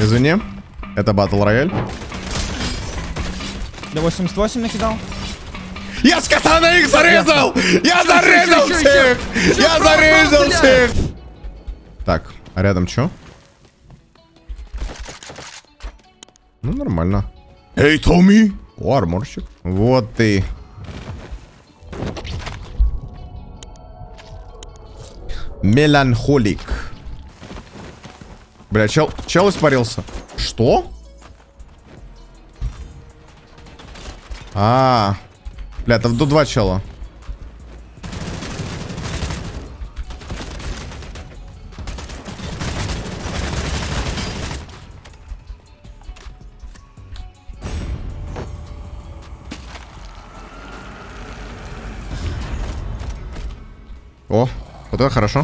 Извини. Это батл рояль. Да 88 накидал. Я с катана их зарезал! Я зарезал всех! Я зарезал всех! Так, а рядом что? Ну, нормально. Эй, Томми! О, арморчик. Вот ты. Меланхолик. Бля, чел испарился. Что? Бля, там тут два чела. О, вот это хорошо.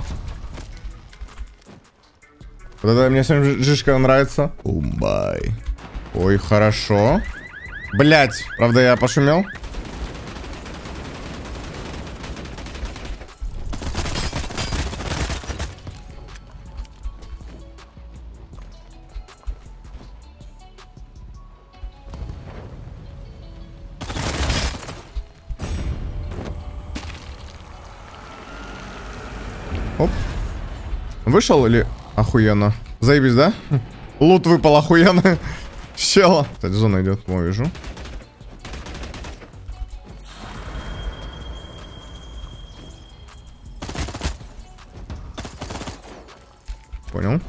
Вот это мне сегодня жишка нравится. Умбай. Ой, хорошо. Блять, правда я пошумел? Оп. Вышел или охуенно? Заебись, да? Лут выпал охуенно. Чела. Кстати, зона идет, я вижу. Понял.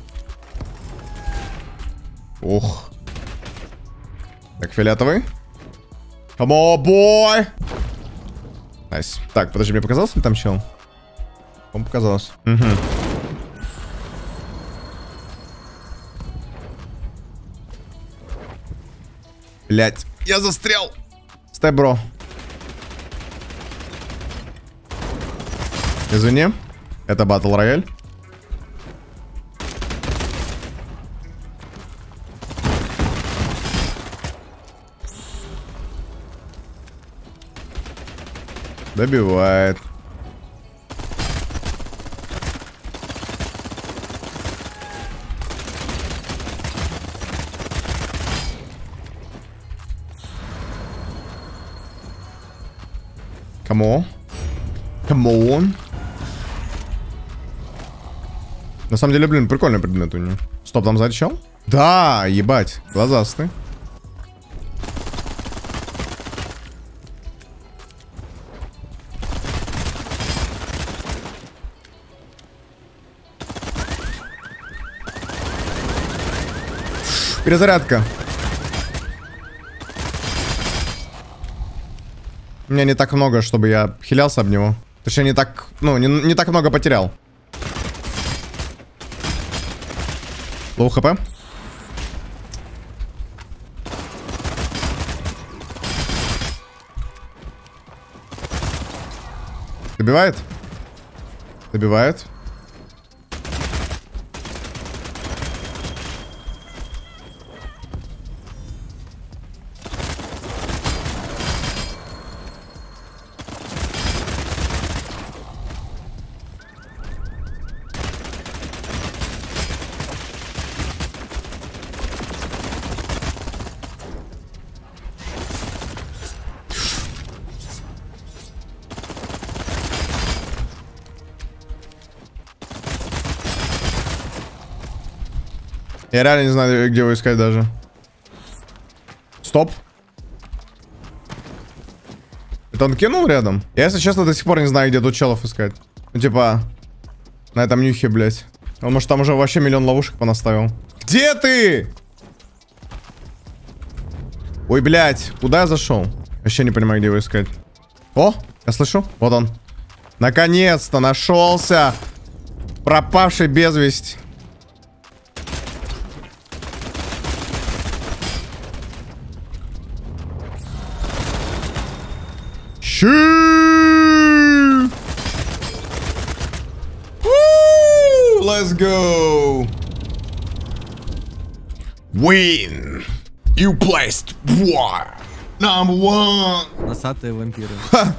Ох. Так, фиолетовый. Come on, boy. Найс. Так, подожди, мне показалось ли там чел? По-моему, показалось. Угу. Блять, я застрял. Стой, бро. Извини. Это батл рояль. Добивает. Come on. Come on. На самом деле, блин, прикольный предмет у него. Стоп, там сзади чел? Да, ебать. Глазастый. Перезарядка. У меня не так много, чтобы я хилялся об него. Точнее, не так, ну, не так много потерял. Лоу хп. Добивает? Добивает. Я реально не знаю, где его искать даже. Стоп. Это он кинул рядом? Я, если честно, до сих пор не знаю, где тут челов искать. Ну, типа, на этом нюхе, блядь. Он, может, там уже вообще миллион ловушек понаставил. Где ты? Ой, блядь, куда я зашел? Вообще не понимаю, где его искать. О, я слышу. Вот он. Наконец-то нашелся. Пропавший без вести. Let's go. Win. You placed war. Number one. Носатые вампиры.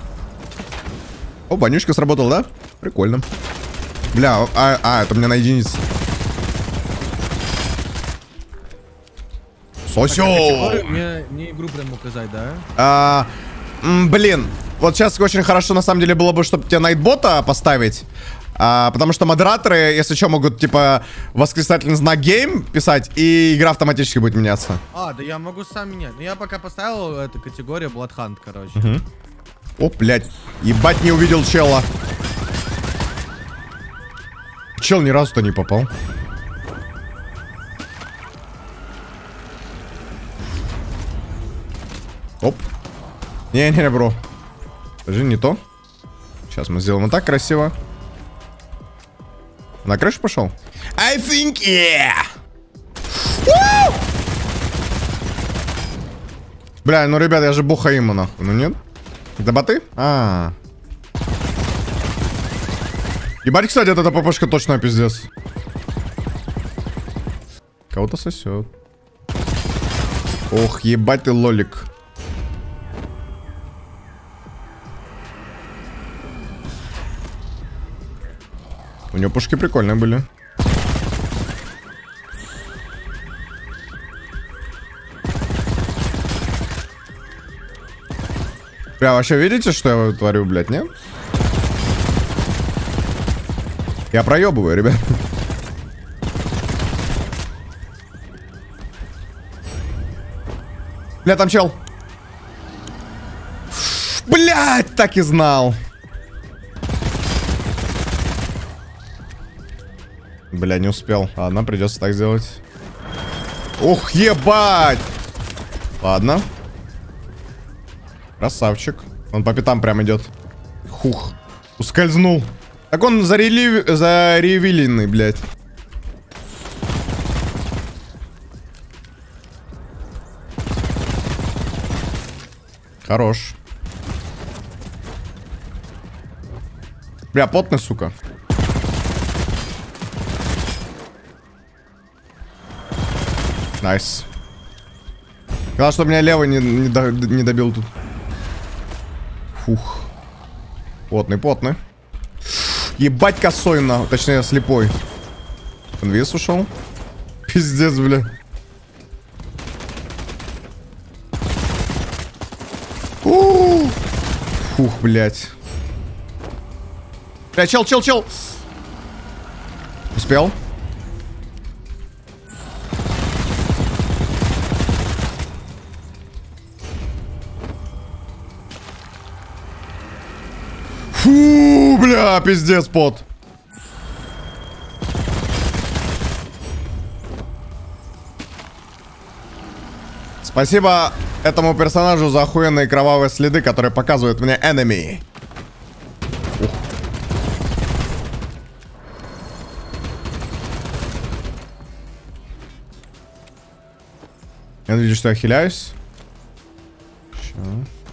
О, банюшка сработал, да? Прикольно. Бля, это у меня на единице. Осё! Мне игру прям указать, да? Блин, вот сейчас очень хорошо на самом деле было бы, чтобы тебе найтбота поставить. Потому что модераторы, если что, могут типа восклицательный знак гейм писать, и игра автоматически будет меняться. Да я могу сам менять. Но я пока поставил эту категорию Bloodhunt, короче. О, блядь, ебать, не увидел чела. Чел ни разу-то не попал. Оп. Не-не-не, бро. Подожди, не то. Сейчас мы сделаем вот так красиво. На крышу пошел? I think yeah! Woo! Бля, ну, ребят, я же бухаима, нахуй. Ну, нет? Это боты? Ебать, кстати, эта ППшка точно пиздец. Кого-то сосет. Ох, ебать ты лолик. У него пушки прикольные были. Бля, вообще видите, что я творю, блядь, нет? Я проебываю, ребят. Бля, там чел. Блядь, так и знал. Бля, не успел. Ладно, придется так сделать. Ух, ебать! Ладно. Красавчик. Он по пятам прям идет. Хух. Ускользнул. Так он заревиленный, блядь. Хорош. Бля, потный, сука. Найс. Главное, чтобы меня левый не добил тут. Фух. Потный. Ебать косой, на. Точнее, слепой. Инвиз ушел. Пиздец, бля. Фух, блядь. Бля, чел. Успел. Фу, бля, пиздец, пот. Спасибо этому персонажу за охуенные кровавые следы, которые показывают мне enemy. Ух. Я надеюсь, что я хиляюсь. Ща.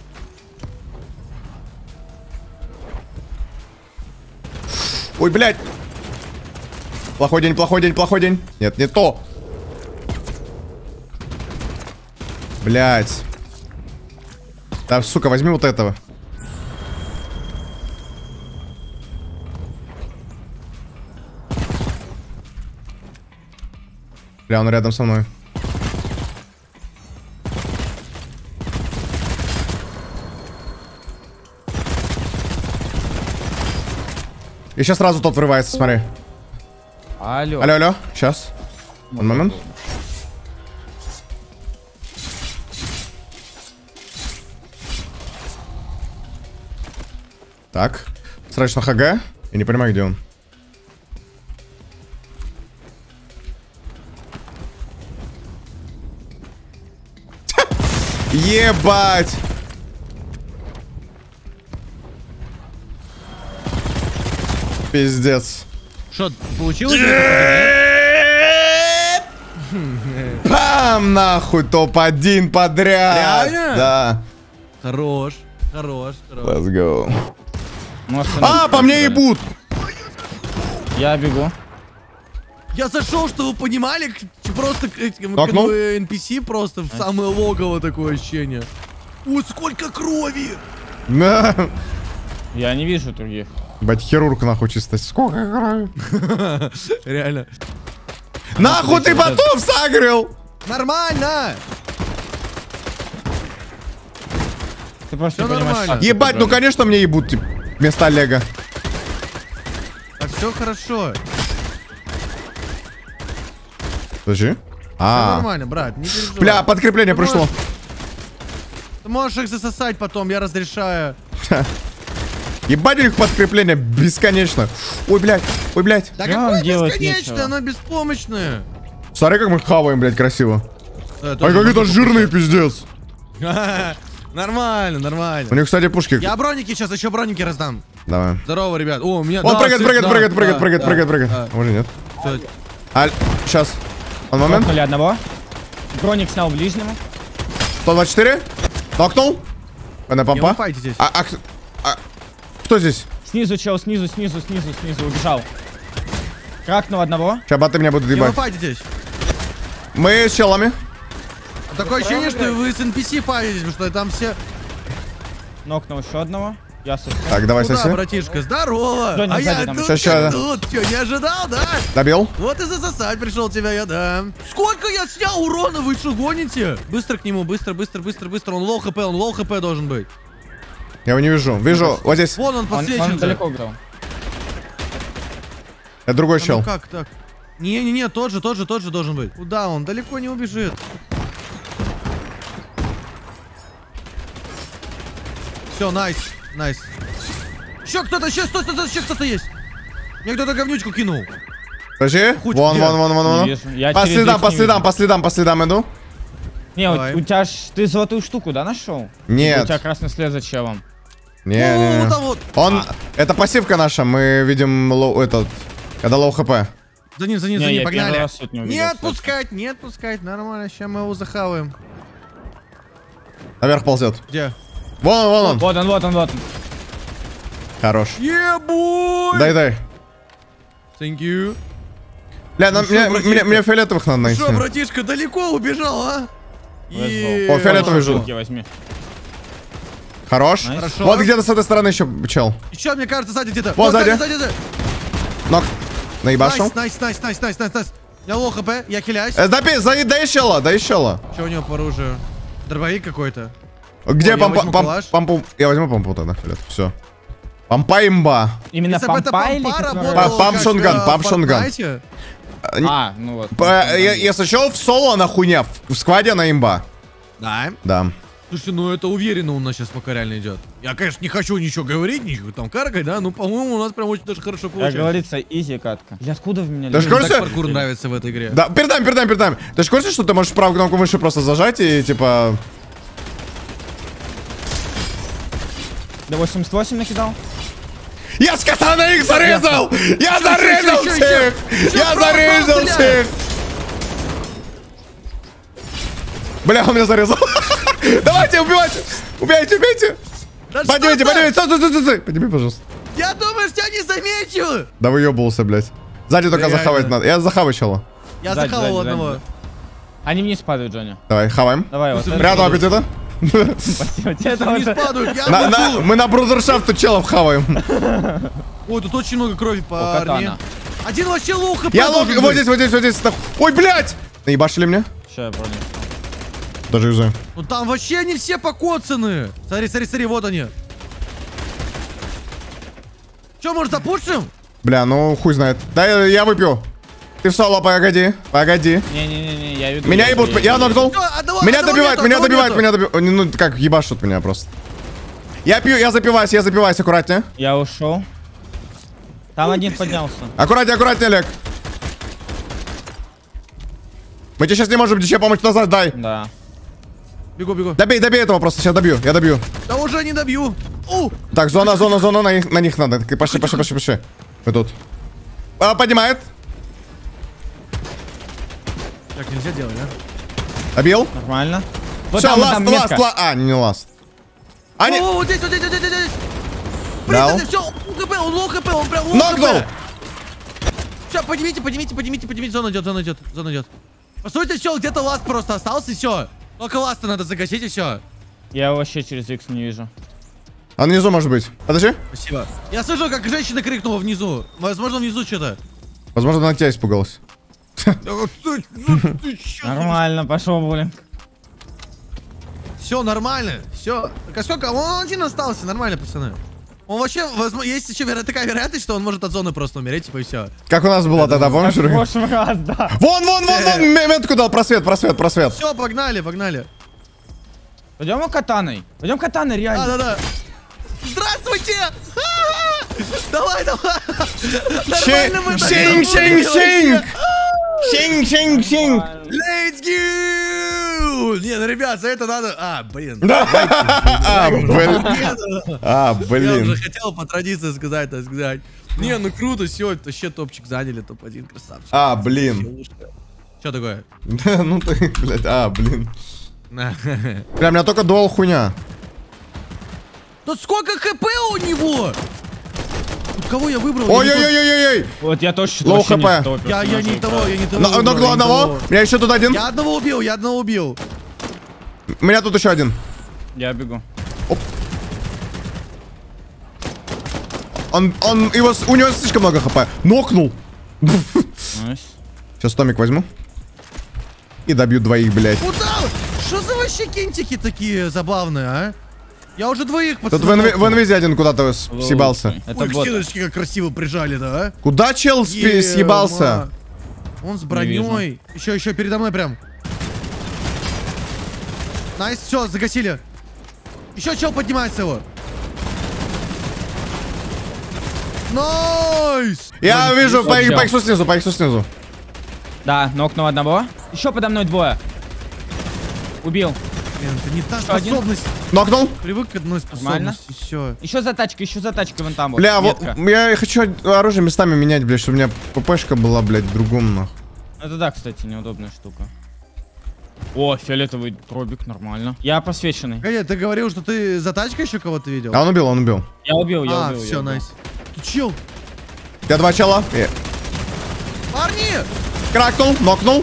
Ой, блядь. Плохой день. Нет, не то. Блядь. Да, сука, возьми вот этого. Бля, он рядом со мной. И сейчас сразу тот врывается, смотри. Алло. Сейчас. Один момент. Так. Срочно ХГ. Я не понимаю, где он. Ебать! Пиздец. Что, получилось? Пам, нахуй, топ-1 подряд. Реально? Да. Хорош. Let's go. По мне ебут. Я бегу. Я зашел, чтобы вы понимали, просто NPC просто в самое логово такое ощущение. Ой, сколько крови! Я не вижу других. Бать, хирург нахуй чисто. Сколько крови? Реально. Нахуй ты ботов сагрил! Нормально! Ты просто Всё не понимаешь, нормально. как ты Ебать, ну бронишь. конечно мне ебут, типа, вместо Олега. А все хорошо. Подожди. Всё нормально, брат, не переживай. Бля, подкрепление Ты пришло. Ты можешь их засосать потом, я разрешаю. Ебать у них подкрепление бесконечно. Ой, блядь, ой, блядь. Да Прям какое делать бесконечное, нечего. оно беспомощное. Смотри, как мы хаваем, блядь, красиво. Да, Ай, тоже какие-то можно жирные, пиздец. покушать. Нормально, У нормально. них, кстати, пушки. Я броники сейчас, еще броники раздам. Давай. Здорово, ребят. О, у меня... Он да, прыгает, всё, прыгает, да, прыгает, да, прыгает, прыгает, да, прыгает, прыгает. да. Может, нет? Всё. Аль, сейчас. Он момент. Нокнули одного. Броник снял ближнему. 124. Нокнул. На Не помпа. ломайте здесь. Кто здесь? Снизу чел, снизу, убежал. Кракнул одного. Сейчас баты меня будут Не ебать. ломайте здесь. Мы с челами. Такое ощущение, что вы с NPC файтитесь, потому что там все... Нокнул еще одного. Я сосу. Так, давай, Куда, соси. братишка? Здорово! Женя, А я сзади там. тут, Щас, как щас. тут. Чё, не ожидал, да? Добил. Вот и засосать пришел тебя я, да. Сколько я снял урона, вы что, гоните? Быстро к нему, быстро. Он лоу хп должен быть. Я его не вижу. Вижу, вот здесь. Вон он Он подсвечен. далеко играл. Это другой Ну чел. как так? Не-не-не, тот же должен быть. Куда он? Далеко не убежит. Все, найс. Еще кто-то, еще кто-то есть. Мне кто-то говнючку кинул. Подожди. Хуй, Вон, где? вон, вон, вон, Не вон. вижу. Я По через следам, их по не следам, вижу. по следам, по следам иду. Не, Давай. у тебя ж ты золотую штуку, да, нашел? У Нет. тебя красный след за челом. Не, О, не, вот не. там вот. Он, это пассивка наша, мы видим этот, когда лоу хп. За ним, Не, я первый погнали. раз тут не увидел, Не отпускать, нормально, сейчас мы его захаваем. Наверх ползет. Где? Вон он. Вот он. Хорош. Ебой! Дай. Thank you. Бля, Ну шо, братишка? мне фиолетовых надо найти. Что, братишка, далеко убежал, а? О, фиолетовый жил. Возьми. Хорош. Найс. Хорошо. Вот где-то с этой стороны еще чел. Еще, мне кажется, сзади где-то. Вот сзади. Сзади. Нок. Наебашил. Найс. Я лоу хп, я хиляюсь. Дай щела. Что у него по оружию? Дробовик какой-то. Где О, я возьму калаш. помпу? Я возьму помпу тогда. Все. Помпа имба. Именно Если бы это помпа или помпа которая- работала, Памп как, шотган, в памп шотган. Fortnite? А, ну вот. Если что, в соло на хуйня, в скваде на имба. Да. Да. Слушай, ну это уверенно у нас сейчас пока реально идет. Я, конечно, не хочу ничего говорить, ничего там каркать, да, но, по-моему, у нас прям очень даже хорошо Как получается. говорится, изи катка. И откуда в меня Ты ж лезет? курсе? Так паркур нравится в этой игре. Да, передаем. Ты же в курсе, что ты можешь правую кнопку мыши просто зажать и типа... До 88 накидал. Я с катана их зарезал! Я зарезал ща, всех! ща. Я Ща, зарезал бля. всех! Бля, он меня зарезал. Давайте, убивайте! Убейте! Да что Поднимите, ты? стой! Подними, пожалуйста. Я думаю, что я не замечу! Да выебывался, блядь. Сзади только Реально. захавать надо. Я захаваю чела. Я Сзади, захавал сзади, одного. сзади. Они вниз падают, Джоня. Давай, хаваем. Давай, вот. Слушай, Приятного аппетита. Спасибо тебе. Это Они вот- падают, я лечу. Мы на брудершафт тут челов хаваем. Ой, тут очень много крови, парни. катана. Один вообще лоу хп Я лог, должен вот быть. здесь. Ой, блядь! Наебашили мне? Ща я броню. Даже юзаю. Ну там вообще они все покоцаны. Смотри, вот они. Че, может запушим? Бля, ну хуй знает. Да, я выпью. Ты в соло, погоди. Не-не-не, я веду. Меня ебут, я нокнул. Всё, одного Меня нету, добивают, одного нету. Ну, как, ебашут меня просто. Я пью, я запиваюсь, аккуратнее. Я ушел. Там один поднялся. Аккуратнее, Олег. Мы тебе сейчас не можем ничего помочь, назад дай. Да. Бегу. Добей этого просто, сейчас добью, я добью. Да уже не добью. Так, зона, на них надо. Пошли. Мы тут. Поднимает. Так нельзя делать, да? Добил. Нормально. Вот Все, там, вот там ласт. метка. А, не ласт. Они... О, вот здесь. Дал. Все, он лоу хп, он прям лоу Нокнул. хп. Все, поднимите, зона идет. По сути, все, где-то ласт просто остался, и все. Только ласта надо загасить, и все. Я вообще через X не вижу. А внизу может быть. Подожди. Спасибо. Я слышу, как женщина крикнула внизу. Возможно, внизу что-то. Возможно, она тебя испугалась. Ты чё? Нормально, пошел, блин. Все, нормально. Все. Так, а сколько? Он один остался. Нормально, пацаны. Он вообще, есть еще такая вероятность, что он может от зоны просто умереть, типа и все. Как у нас было тогда, помнишь? В прошлый раз, да. Вон, метку дал, просвет. Все, погнали. Пойдем катаной. Пойдем катаной, реально. Да. Здравствуйте! Давай. Синг. Let's go! Не, ну, ребят, за это надо... блин. Блин. Я уже хотел по традиции сказать, так сказать. Не, ну круто, все, вообще топчик заняли, топ-1, красавчик. Блин. Что такое? Ну ты, блядь, блин. Бля, у меня только дуал хуйня. Тут сколько хп у него? Кого я выбрал? Ой-ой-ой-ой-ой. Вот я точно Лоу вообще не хп. того Я персонажа не того, играю. я не того. Нокнул одного. У меня еще тут один. Я одного убил. У меня тут еще один. Я бегу. У него слишком много хп. Нокнул. Найс. Сейчас томик возьму. И добью двоих, блядь. Куда? Что за вообще кентики такие забавные, а? Я уже двоих Тут пацанов. в инвизе один куда-то съебался. Это Ой, к бот. стеночке как красиво прижали, да? Куда чел съебался? Он с броней. Еще передо мной прям. Найс, все, загасили. Еще чел поднимается его. Найс! Я вижу, по чел. иксу снизу. Да, нокнул одного. Еще подо мной двое. Убил. Блин, это не та Что, один? способность. Нокнул. Привык к одной способности, все. Еще за тачкой вон там вот. Бля, вот метка. я хочу оружие местами менять, блядь, чтобы у меня ППшка была, блядь, в другом, нахуй. Это да, кстати, неудобная штука. О, фиолетовый дробик, нормально. Я просвеченный. Погоди, ты говорил, что ты за тачкой еще кого-то видел? А он убил. Я убил. Все, найс. Ты чел? Я два чела. Парни! Кракнул, нокнул.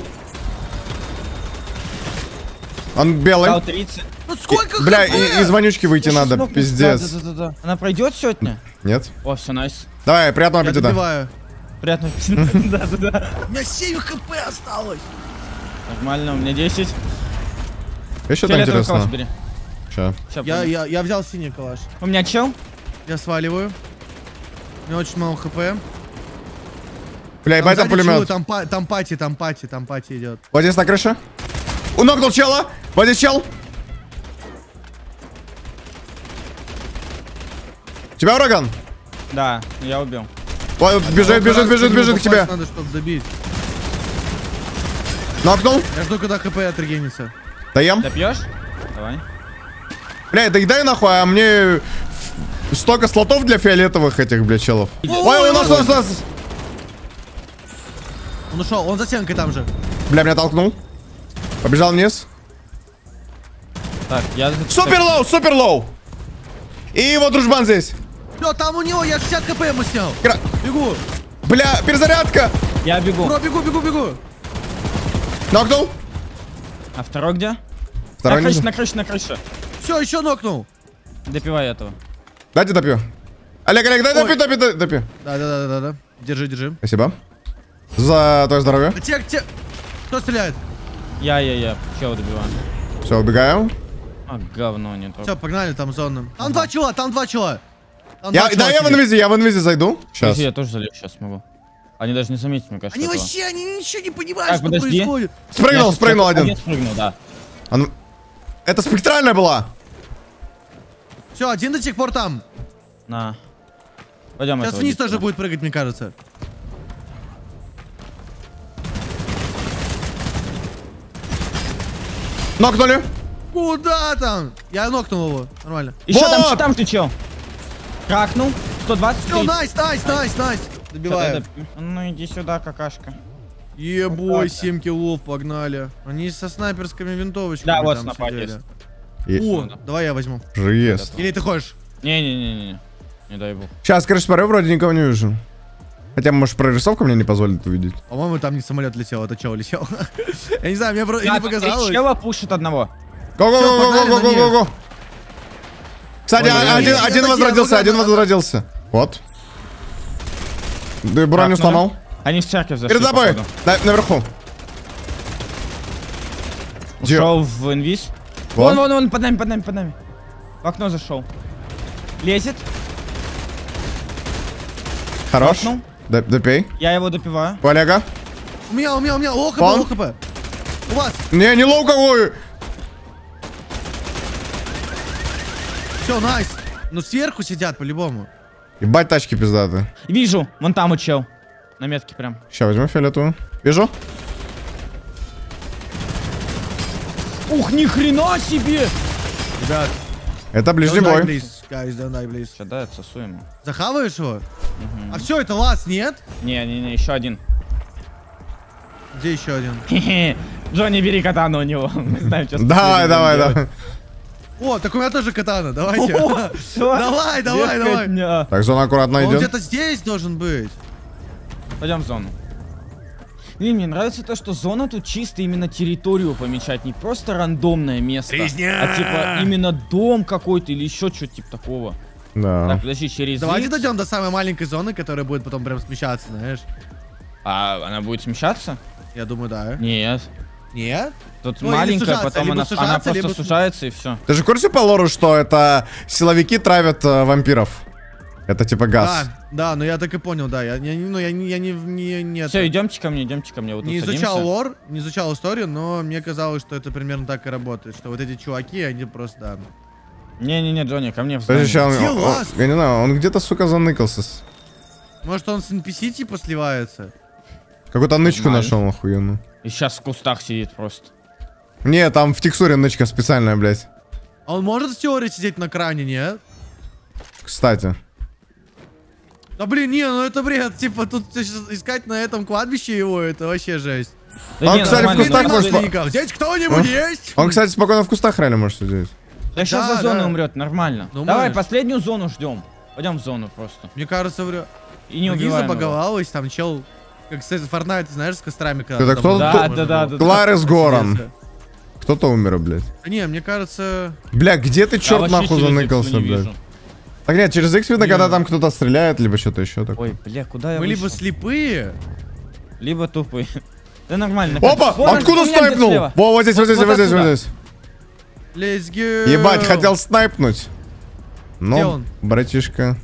Он белый. Дал 30. Ну сколько Бля, хп? из вонючки выйти надо, Нокнул. пиздец. Да. Она пройдет сегодня? Нет? О, все, найс. Давай, приятного Я аппетита. добиваю. Приятно. Да. У меня 7 хп осталось. Нормально, у меня 10. Еще там Фиолетовый калаш интересно. бери. Ща. Ща, понял. Я взял синий калаш. У меня чел. Я сваливаю. У меня очень мало хп. Бля, ебать, там сзади челы, пулемет. там пати идет. Вот здесь на крыше. Унокнул чела. Вот здесь чел. У тебя ураган? Да, я убил. Ой, бежит к тебе. Надо, чтобы добить. Нокнул. Я жду, когда хп отрегенится. Даем. Допьешь? Давай. Бля, доедай нахуй, а мне столько слотов для фиолетовых этих, бля, челов. Ой, у нас. Он ушел, он за стенкой там же. Бля, меня толкнул. Побежал вниз. Так, я... Супер лоу. И его дружбан здесь. Все, там у него, я 60 хп ему снял. Бегу. Бля, перезарядка. Я бегу. Бро, бегу. Нокнул. А второй где? Второй на ниже. крыше. Все, еще нокнул. Допивай этого. Дайте допью. Олег, дай допью. Да. Держи. Спасибо. За твое здоровье. Кто стреляет? Я. Чего добиваю? Все, убегаю. А, говно не то. Все, погнали, там зоны. Там два чела. Я в инвизе зайду. Сейчас. Я тоже залезу сейчас могу. Они даже не заметят, мне кажется. Они этого. вообще, они ничего не понимают, Так, что подожди. происходит. Спрыгнул один. Один спрыгнул, да. Это спектральная была. Все, один до сих пор там. На. Пойдем. Сейчас вниз тоже будет прыгать, мне кажется. Нокнули. Куда там? Я нокнул его. Нормально. Еще Вот! там ты чел. Кракнул. 120. Все, найс. Добиваю. Ну иди сюда, какашка. Ебой, 7 киллов, погнали. Они со снайперскими винтовочками. Да, вот там снайпер сидели. есть. О, давай я возьму. Жест. Или ты хочешь? Не. Не дай бог. Сейчас, короче, смотрю, вроде никого не вижу. Хотя, может, прорисовка мне не позволит увидеть. По-моему, там не самолет летел, это чего летел? Я не знаю, мне не показалось. Чела пушит одного. Го-го-го-го-го-го-го-го. Кстати, один возродился. Вот. Да, броню сломал. Они в церковь зашли. Перед тобой. походу. Наверху. Ушел в инвиз. Вон, вон, вон, под нами, под нами, под нами. В окно зашел. Лезет. Хорош. Окно. Допей. Я его допиваю. У Олега. У меня, ОХП, Вон. ОХП. У вас. Не лоу какой. Все, найс. Ну сверху сидят по-любому. Ебать тачки пиздаты. Вижу, вон там у чел. На метке прям. Сейчас возьму фиолетовую. Вижу. Ух, ни хрена себе! Ребят, Это ближний don't die, бой. please. Guys, don't die, please. Сейчас, да, отсосу ему. Захаваешь его? А все, это лаз, нет? Не, еще один. Где еще один? Хе-хе. Джонни, бери катану у него. Мы знаем, что Давай. О, так у меня тоже катана, давайте. Давай. Так, зона аккуратно Он идет. где-то здесь должен быть. Пойдем в зону. Блин, мне нравится то, что зона тут чисто именно территорию помечать, не просто рандомное место, Резня! а типа именно дом какой-то или еще что-то типа такого. Да. Так, подожди, через Давайте X. дойдем до самой маленькой зоны, которая будет потом прям смещаться, знаешь. А она будет смещаться? Я думаю, да. Нет. Нет? Тут Ну, или маленькая, сужаться, потом либо она сужаться, просто либо сужается и все. Ты же в курсе по лору, что это силовики травят вампиров? Это типа газ. Да, но я так и понял, да. Я не Все, идемте ко мне, Вот не тут изучал садимся. лор, не изучал историю, но мне казалось, что это примерно так и работает. Что вот эти чуваки, они просто, да. Не, Джонни, ко мне в Подожди, здание. щас Где лаз? я не знаю, он где-то, сука, заныкался. Может, он с NPC типа сливается? Какую-то нычку Нормально. нашел, охуенно. И сейчас в кустах сидит просто. Не, там в текстуре нычка специальная, блядь. А он может в теории сидеть на кране, нет? Кстати. Да блин, не, ну это бред. Типа тут сейчас искать на этом кладбище его, это вообще жесть. Да Он, не, кстати, в нормально, кустах нормально. может Здесь кто-нибудь есть? Он, кстати, спокойно в кустах реально может сидеть. Да сейчас Да, за зоной да. умрет, нормально. Ну, Давай, можешь. последнюю зону ждем. Пойдем в зону просто. Мне кажется, врет. И не Ноги убиваем его. забаговалось, там чел, как кстати, Fortnite, знаешь, с кострами. Это там кто? Да, можно да, было. да. Кларис Горан. Сидеться. Кто-то умер, блядь. Да не, мне кажется... Бля, где ты, Я черт, вообще нахуй через заныкался, X не блядь? вижу. Так нет, через X видно, Не. когда там кто-то стреляет, либо что-то еще такое. Ой, бля, куда я Мы либо вышел? слепые... Либо тупые. Да нормально. Опа! Вон, Откуда у меня где-то снайпнул? слева. Во, вот здесь, вот здесь, Вот вот здесь, вот отсюда. здесь. Let's go! Ебать, хотел снайпнуть. Где Но, он? братишка.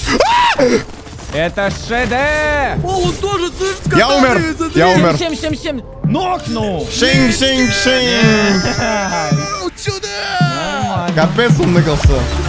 Это ШД! О, он тоже, слышишь, Я умер! Я умер! 7. Нокнул! Шинг-шинг-шинг! Вот сюда! Нормально. Капец он ныкался.